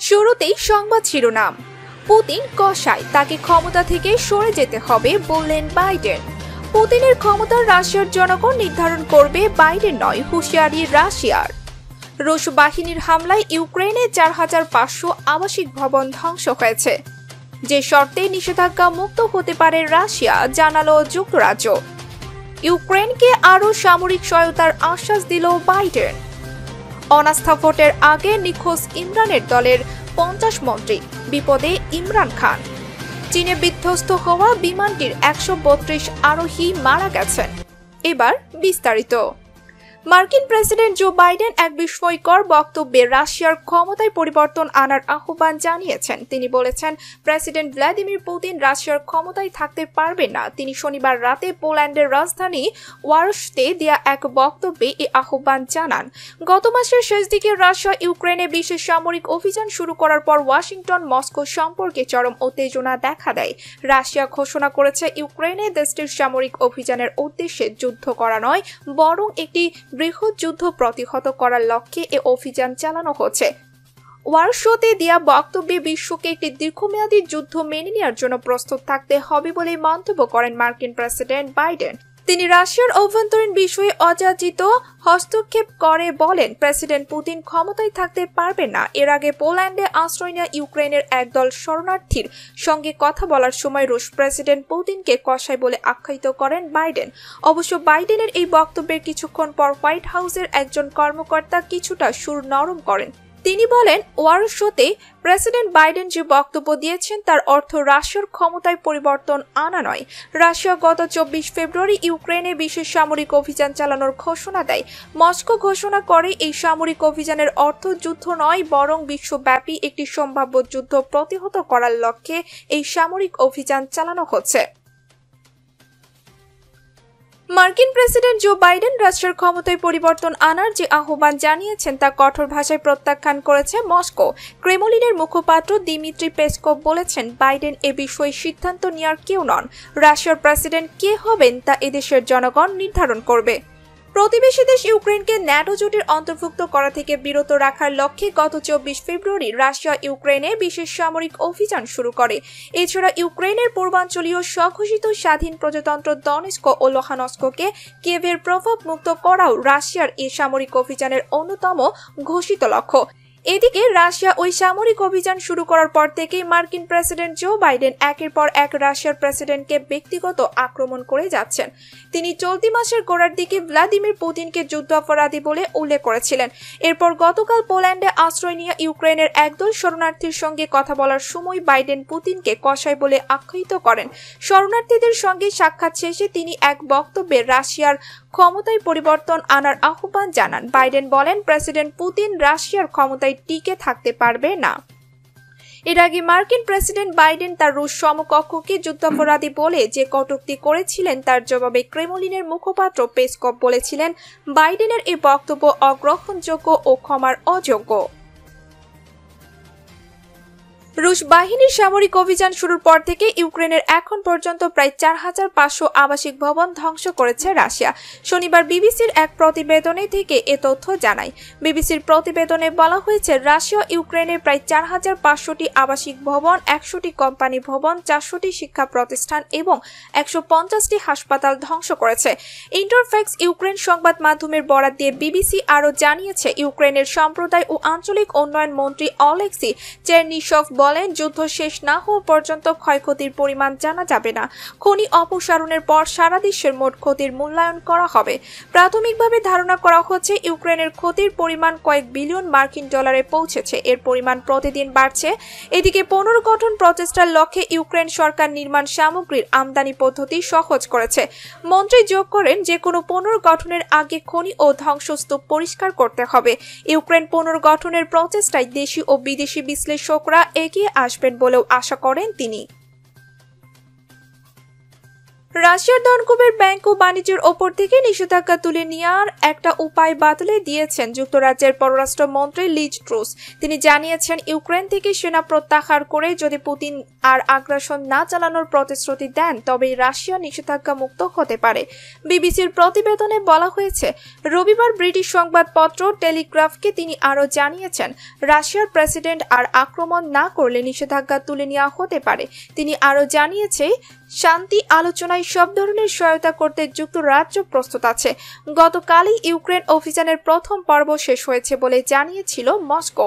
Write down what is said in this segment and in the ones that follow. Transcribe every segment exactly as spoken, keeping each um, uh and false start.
শুরুতেই সংবাদ শিরোনাম। পুতিন কষায়, তাকে ক্ষমতা থেকে সরে যেতে হবে বললেন বাইডেন। পুতিনের ক্ষমতা রাশিয়ার জনগণ নির্ধারণ করবে, বাইডেন নয়, হুঁশিয়ারি রাশিয়ার। রুশ বাহিনীর হামলায় ইউক্রেনে চার হাজার পাঁচশো আবাসিক ভবন ধ্বংস হয়েছে, যে শর্তে নিষেধাজ্ঞা মুক্ত হতে পারে রাশিয়া, জানালো যুক্তরাজ্য। ইউক্রেনকে আরও সামরিক সহায়তার আশ্বাস দিল বাইডেন। অনাস্থা ভোটের আগে নিখোঁজ ইমরানের দলের পঞ্চাশ মন্ত্রী, বিপদে ইমরান খান। চীনে বিধ্বস্ত হওয়া বিমানটির একশো বত্রিশ আরোহী মারা গেছেন। এবার বিস্তারিত। মার্কিন প্রেসিডেন্ট জো বাইডেন এক বিস্ময়কর বক্তব্যে রাশিয়ার ক্ষমতায় পরিবর্তন আনার আহ্বান জানিয়েছেন। তিনি বলেছেন, প্রেসিডেন্ট ভ্লাদিমির পুতিন রাশিয়ার ক্ষমতায় থাকতে পারবেন না। তিনি শনিবার রাতে পোল্যান্ডের রাজধানী ওয়ারশতে দেয়া এক বক্তব্যে এই আহ্বান জানান। গত মাসের শেষ দিকে রাশিয়া ইউক্রেনে বিশেষ সামরিক অভিযান শুরু করার পর ওয়াশিংটন মস্কো সম্পর্কে চরম উত্তেজনা দেখা দেয়। রাশিয়া ঘোষণা করেছে, ইউক্রেনে দেশটির সামরিক অভিযানের উদ্দেশ্যে যুদ্ধ করা নয়, বরং একটি বৃহৎ যুদ্ধ প্রতিহত করার লক্ষ্যে এ অভিযান চালানো হচ্ছে। ওয়ারশোতে দেয়া বক্তব্যে বিশ্বকে একটি দীর্ঘমেয়াদী যুদ্ধ মেনে নেওয়ার জন্য প্রস্তুত থাকতে হবে বলে মন্তব্য করেন মার্কিন প্রেসিডেন্ট বাইডেন। তিনি রাশিয়ার অভ্যন্তরীণ বিষয়ে অযাচিত হস্তক্ষেপ করে বলেন, প্রেসিডেন্ট পুতিন ক্ষমতায় থাকতে পারবেন না। এর আগে পোল্যান্ডে আশ্রয় নেওয়া ইউক্রেনের একদল শরণার্থীর সঙ্গে কথা বলার সময় রুশ প্রেসিডেন্ট পুতিনকে কষাই বলে আখ্যায়িত করেন বাইডেন। অবশ্য বাইডেনের এই বক্তব্যের কিছুক্ষণ পর হোয়াইট হাউসের একজন কর্মকর্তা কিছুটা সুর নরম করেন। তিনি বলেন, ওয়ারশোতে প্রেসিডেন্ট বাইডেন যে বক্তব্য দিয়েছেন তার অর্থ রাশিয়ার ক্ষমতায় পরিবর্তন আনা নয়। রাশিয়া গত চব্বিশ ফেব্রুয়ারি ইউক্রেনে বিশেষ সামরিক অভিযান চালানোর ঘোষণা দেয়। মস্কো ঘোষণা করে, এই সামরিক অভিযানের অর্থ যুদ্ধ নয়, বরং বিশ্বব্যাপী একটি সম্ভাব্য যুদ্ধ প্রতিহত করার লক্ষ্যে এই সামরিক অভিযান চালানো হচ্ছে। মার্কিন প্রেসিডেন্ট জো বাইডেন রাশিয়ার ক্ষমতায় পরিবর্তন আনার যে আহ্বান জানিয়েছেন তা কঠোর ভাষায় প্রত্যাখ্যান করেছে মস্কো। ক্রেমলিনের মুখপাত্র দিমিত্রি পেসকভ বলেছেন, বাইডেন এ বিষয়ে সিদ্ধান্ত নেওয়ার কেউ নন। রাশিয়ার প্রেসিডেন্ট কে হবেন তা এদেশের জনগণ নির্ধারণ করবে। প্রতিবেশী দেশ ইউক্রেনকে ন্যাটো জোটের অন্তর্ভুক্ত করা থেকে বিরত রাখার লক্ষ্যে গত চব্বিশ ফেব্রুয়ারি রাশিয়া ইউক্রেনে বিশেষ সামরিক অভিযান শুরু করে। এছাড়া ইউক্রেনের পূর্বাঞ্চলীয় স্বঘোষিত স্বাধীন প্রজাতন্ত্র দনেস্ক ও লুহানস্ককে কিয়েভের প্রভাব মুক্ত করাও রাশিয়ার এই সামরিক অভিযানের অন্যতম ঘোষিত লক্ষ্য। এদিকে রাশিয়া ওই সামরিক অভিযান শুরু করার পর থেকেই মার্কিন প্রেসিডেন্ট জো বাইডেন একের পর এক রাশিয়ার প্রেসিডেন্টকে ব্যক্তিগত আক্রমণ করে যাচ্ছেন। তিনি চলতি মাসের গোড়ার দিকে ভ্লাদিমির পুতিনকে যুদ্ধাপরাধী বলে উল্লেখ করেছিলেন। এরপর গতকাল পোল্যান্ডে আশ্রয় নিয়ে ইউক্রেনের একদল শরণার্থীর সঙ্গে কথা বলার সময় বাইডেন পুতিনকে কষাই বলে আখ্যায়িত করেন। শরণার্থীদের সঙ্গে সাক্ষাৎ শেষে তিনি এক বক্তব্যে রাশিয়ার ক্ষমতায় পরিবর্তন আনার আহ্বান জানান। বাইডেন বলেন, প্রেসিডেন্ট পুতিন রাশিয়ার ক্ষমতায় টিকে থাকতে পারবে না। এর আগে মার্কিন প্রেসিডেন্ট বাইডেন তার রুশ সমকক্ষকে যুদ্ধাপরাধী বলে যে কটূক্তি করেছিলেন, তার জবাবে ক্রেমলিনের মুখপাত্র পেসকভ বলেছিলেন, বাইডেনের এই বক্তব্য অগ্রহণযোগ্য ও ক্ষমার অযোগ্য। রুশ বাহিনীর সামরিক অভিযান শুরুর পর থেকে ইউক্রেনের এখন পর্যন্ত প্রায় চার হাজার পাঁচশো আবাসিক ভবন ধ্বংস করেছে রাশিয়া। শনিবার বিবিসির এক প্রতিবেদনে থেকে এ তথ্য জানায়। বিবিসির প্রতিবেদনে বলা হয়েছে, রাশিয়া ইউক্রেনের প্রায় চার হাজার পাঁচশোটি আবাসিক ভবন, একশোটি কোম্পানি ভবন, চারশোটি শিক্ষা প্রতিষ্ঠান এবং একশো পঞ্চাশটি হাসপাতাল ধ্বংস করেছে। ইন্টারফ্যাক্স ইউক্রেন সংবাদ মাধ্যমের বরাত দিয়ে বিবিসি আরও জানিয়েছে, ইউক্রেনের সম্প্রদায় ও আঞ্চলিক উন্নয়ন মন্ত্রী অলেক্সি চেরনিশভ বলেন, যুদ্ধ শেষ না হওয়া পর্যন্ত ক্ষয়ক্ষতির পরিমাণ জানা যাবে না। খনি অপসারণের পর সারা দেশের মোট ক্ষতির মূল্যায়ন করা হবে। প্রাথমিকভাবে ধারণা করা হচ্ছে, ইউক্রেনের ক্ষতির পরিমাণ কয়েক বিলিয়ন মার্কিন ডলারে পৌঁছেছে। এর পরিমাণ প্রতিদিন বাড়ছে। এদিকে পুনর্গঠন প্রচেষ্টার লক্ষ্যে ইউক্রেন সরকার নির্মাণ সামগ্রীর আমদানি পদ্ধতি সহজ করেছে। মন্ত্রী যোগ করেন, যে কোনো পুনর্গঠনের আগে খনি ও ধ্বংসস্তূপ পরিষ্কার করতে হবে। ইউক্রেন পুনর্গঠনের প্রচেষ্টায় দেশি ও বিদেশি বিশ্লেষকরা এগিয়ে আসবেন বলেও আশা করেন তিনি। রাশিয়ার ধনকুবের ব্যাংক ও বাণিজ্যের ওপর থেকে নিষেধাজ্ঞা তুলে নেওয়ার একটা উপায় বাতলে দিয়েছেন যুক্তরাজ্যের পররাষ্ট্রমন্ত্রী লিজ ট্রুস। তিনি জানিয়েছেন, ইউক্রেন থেকে সেনা প্রত্যাহার করে যদি পুতিন আর আগ্রাসন না চালানোর প্রতিশ্রুতি দেন তবে রাশিয়া নিষেধাজ্ঞা মুক্ত হতে পারে। বিবিসির প্রতিবেদনে বলা হয়েছে, রবিবার ব্রিটিশ সংবাদপত্র টেলিগ্রাফকে তিনি আরও জানিয়েছেন, রাশিয়ার প্রেসিডেন্ট আর আক্রমণ না করলে নিষেধাজ্ঞা তুলে নেওয়া হতে পারে। তিনি আরও জানিয়েছে, শান্তি আলোচনায় সব ধরনের সহায়তা করতে যুক্তরাজ্য প্রস্তুত আছে। গতকালই ইউক্রেন অভিযানের প্রথম পর্ব শেষ হয়েছে বলে জানিয়েছিল মস্কো।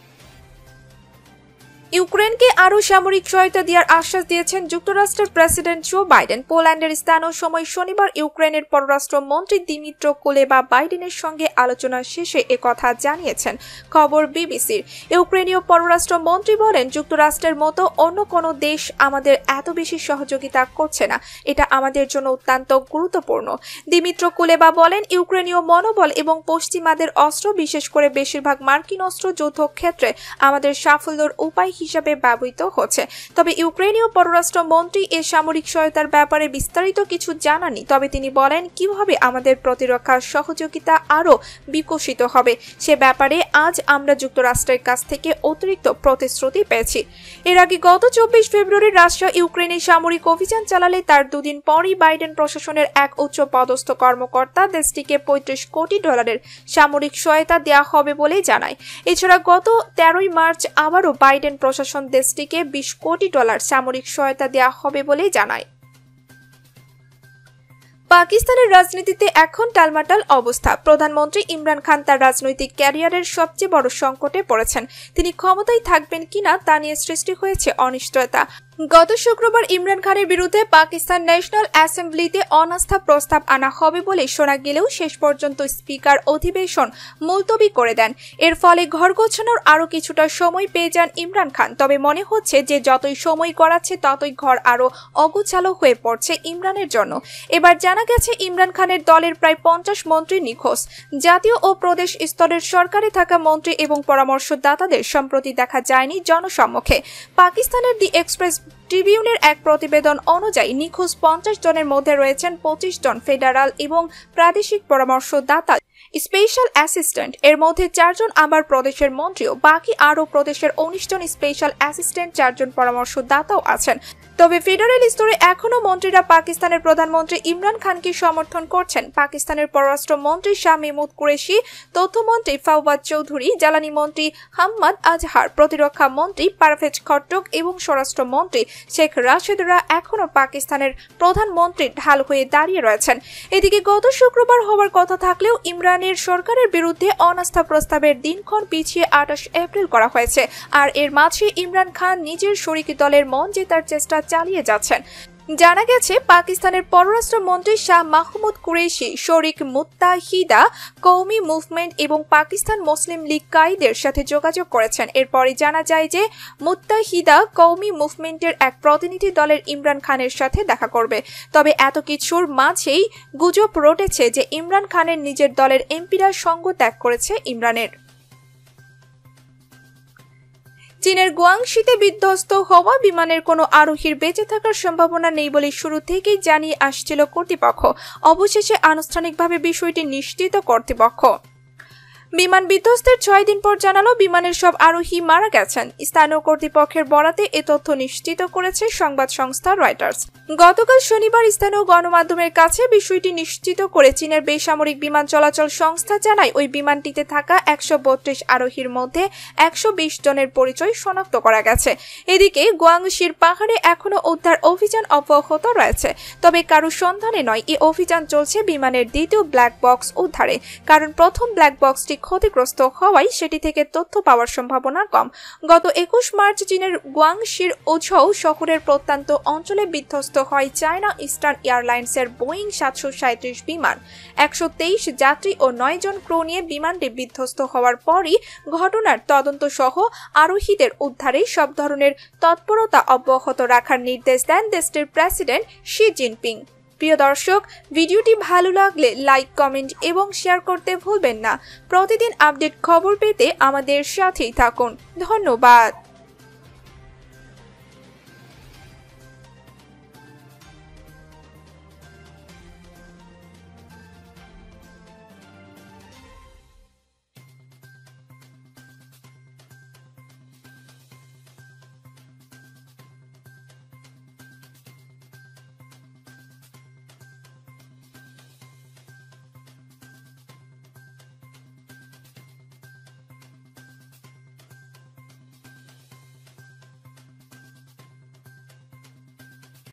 ইউক্রেনকে আরও সামরিক সহায়তা দেওয়ার আশ্বাস দিয়েছেন যুক্তরাষ্ট্রের প্রেসিডেন্ট জো বাইডেন। পোল্যান্ডের স্থানীয় সময় শনিবার ইউক্রেনের পররাষ্ট্রমন্ত্রী দিমিত্র কুলেবা বাইডেনের সঙ্গে আলোচনা শেষে একথা জানিয়েছেন। খবর বিবিসির। ইউক্রেনীয় পররাষ্ট্রমন্ত্রী বলেন, যুক্তরাষ্ট্রের মতো অন্য কোনো দেশ আমাদের এত বেশি সহযোগিতা করছে না। এটা আমাদের জন্য অত্যন্ত গুরুত্বপূর্ণ। দিমিত্র কুলেবা বলেন, ইউক্রেনীয় মনোবল এবং পশ্চিমাদের অস্ত্র, বিশেষ করে বেশিরভাগ মার্কিন অস্ত্র যুদ্ধক্ষেত্রে আমাদের সাফল্যের উপায় হিসাবে ব্যবহৃত হচ্ছে। তবে ইউক্রেনীয় পররাষ্ট্রমন্ত্রী এ সামরিক সহায়তার ব্যাপারে বিস্তারিত কিছু জানাননি। তবে তিনি বলেন, কিভাবে আমাদের প্রতিরক্ষা সহযোগিতা আরও বিকশিত হবে সে ব্যাপারে আজ আমরা যুক্তরাষ্ট্রের কাছ থেকে অতিরিক্ত প্রতিশ্রুতি পেয়েছি। এর আগে গত চব্বিশ ফেব্রুয়ারি রাশিয়া ইউক্রেনে সামরিক অভিযান চালালে তার দুদিন পরই বাইডেন প্রশাসনের এক উচ্চ পদস্থ কর্মকর্তা দেশটিকে পঁয়ত্রিশ কোটি ডলারের সামরিক সহায়তা দেওয়া হবে বলে জানায়। এছাড়া গত তেরোই মার্চ আবারও বাইডেন প্রশাসন দেশটিকে বিশ কোটি ডলার সামরিক সহায়তা দেওয়া হবে বলে জানায়। পাকিস্তানের রাজনীতিতে এখন টালমাটাল অবস্থা। প্রধানমন্ত্রী ইমরান খান তার রাজনৈতিক ক্যারিয়ারের সবচেয়ে বড় সংকটে পড়েছেন। তিনি ক্ষমতায় থাকবেন কিনা তা নিয়ে সৃষ্টি হয়েছে অনিশ্চয়তা। গত শুক্রবার ইমরান খানের বিরুদ্ধে পাকিস্তান ন্যাশনাল অ্যাসেম্বলিতে অনাস্থা প্রস্তাব আনা হবে বলে শোনা গেলেও শেষ পর্যন্ত স্পিকার অধিবেশন মুলতবি করে দেন। এর ফলে ঘর গোছানোর আরও কিছুটা সময় পেয়ে যান ইমরান খান। তবে মনে হচ্ছে যে যতই সময় গড়াচ্ছে ততই ঘর আরও অগোছালো হয়ে পড়ছে ইমরানের জন্য। এবার জানা গেছে, ইমরান খানের দলের প্রায় পঞ্চাশ মন্ত্রী নিখোঁজ। জাতীয় ও প্রদেশ স্তরের সরকারে থাকা মন্ত্রী এবং পরামর্শদাতাদের সম্প্রতি দেখা যায়নি জনসম্মুখে। পাকিস্তানের দি এক্সপ্রেস ট্রিবিউনের এক প্রতিবেদন অনুযায়ী নিখোঁজ পঞ্চাশ জনের মধ্যে রয়েছেন পঁচিশ জন ফেডারাল এবং প্রাদেশিক পরামর্শদাতা, স্পেশাল অ্যাসিস্ট্যান্ট। এর মধ্যে চারজন আবার প্রদেশের মন্ত্রীও। বাকি আরও প্রদেশের উনিশ জন স্পেশাল অ্যাসিস্ট্যান্ট, চারজন পরামর্শদাতাও আছেন। তবে ফেডারেল স্তরে এখনও মন্ত্রীরা পাকিস্তানের প্রধানমন্ত্রী ইমরান খানকে সমর্থন করছেন। পাকিস্তানের পররাষ্ট্রমন্ত্রী শাহ মেহমুদ কুরেশি, তথ্যমন্ত্রী ফাওয়াদ চৌধুরী, জ্বালানি মন্ত্রী হাম্মাদ আজহার, প্রতিরক্ষা মন্ত্রী পারভেজ খট্টক এবং স্বরাষ্ট্রমন্ত্রী শেখ রাশেদরা এখনও পাকিস্তানের প্রধানমন্ত্রীর ঢাল হয়ে দাঁড়িয়ে রয়েছেন। এদিকে গত শুক্রবার হওয়ার কথা থাকলেও ইমরানের সরকারের বিরুদ্ধে অনাস্থা প্রস্তাবের দিনক্ষণ পিছিয়ে আঠাশ এপ্রিল করা হয়েছে। আর এর মাঝে ইমরান খান নিজের শরিকি দলের মন জেতার চেষ্টা চালিয়ে যাচ্ছেন। জানা গেছে, পাকিস্তানের পররাষ্ট্রমন্ত্রী শাহ মাহমুদ কুরেশি শরিক মুত্তাহিদা কওমি মুভমেন্ট এবং পাকিস্তান মুসলিম লীগ কায়ীদের সাথে যোগাযোগ করেছেন। এরপরই জানা যায় যে মুত্তাহিদা কওমি মুভমেন্টের এক প্রতিনিধি দলের ইমরান খানের সাথে দেখা করবে। তবে এত কিছুর মাঝেই গুজব রটেছে যে ইমরান খানের নিজের দলের এমপিরা সঙ্গ ত্যাগ করেছে ইমরানের। চীনের গুয়াংশিতে বিধ্বস্ত হওয়া বিমানের কোনো আরোহীর বেঁচে থাকার সম্ভাবনা নেই বলে শুরু থেকেই জানিয়ে আসছিল কর্তৃপক্ষ। অবশেষে আনুষ্ঠানিকভাবে বিষয়টি নিশ্চিত কর্তৃপক্ষ। বিমান বিধ্বস্তের ছয় দিন পর জানালো বিমানের সব আরোহী মারা গেছেন। স্থানীয় কর্তৃপক্ষের বরাতে এ তথ্য নিশ্চিত করেছে সংবাদ সংস্থা রয়টার্স। গতকাল শনিবার স্থানীয় গণমাধ্যমের কাছে বিষয়টি নিশ্চিত করে চীনের বেসামরিক বিমান চলাচল সংস্থা জানায়, ওই বিমানটিতে থাকা একশো বত্রিশ আরোহীর মধ্যে একশো বিশ জনের পরিচয় শনাক্ত করা গেছে। এদিকে গুয়াংশির পাহাড়ে এখনও উদ্ধার অভিযান অব্যাহত রয়েছে। তবে কারো সন্ধানে নয়, এই অভিযান চলছে বিমানের দ্বিতীয় ব্ল্যাক বক্স উদ্ধারে। কারণ প্রথম ব্ল্যাক বক্সটি ক্ষতিগ্রস্ত হওয়ায় সেটি থেকে তথ্য পাওয়ার সম্ভাবনা কম। গত একুশ মার্চ চীনের গুয়াংশির ওঝৌ শহরের প্রত্যন্ত অঞ্চলে বিধ্বস্ত হয় চায়না ইস্টার্ন এয়ারলাইন্সের বোয়িং সাতশো সাঁত্রিশ বিমান। একশো তেইশ যাত্রী ও নয় জন ক্রু নিয়ে বিমানটি বিধ্বস্ত হওয়ার পরই ঘটনার তদন্ত সহ আরোহীদের উদ্ধারে সব ধরনের তৎপরতা অব্যাহত রাখার নির্দেশ দেন দেশটির প্রেসিডেন্ট শি জিনপিং। প্রিয় দর্শক, ভিডিওটি ভালো লাগলে লাইক, কমেন্ট এবং শেয়ার করতে ভুলবেন না। প্রতিদিন আপডেট খবর পেতে আমাদের সাথেই থাকুন। ধন্যবাদ।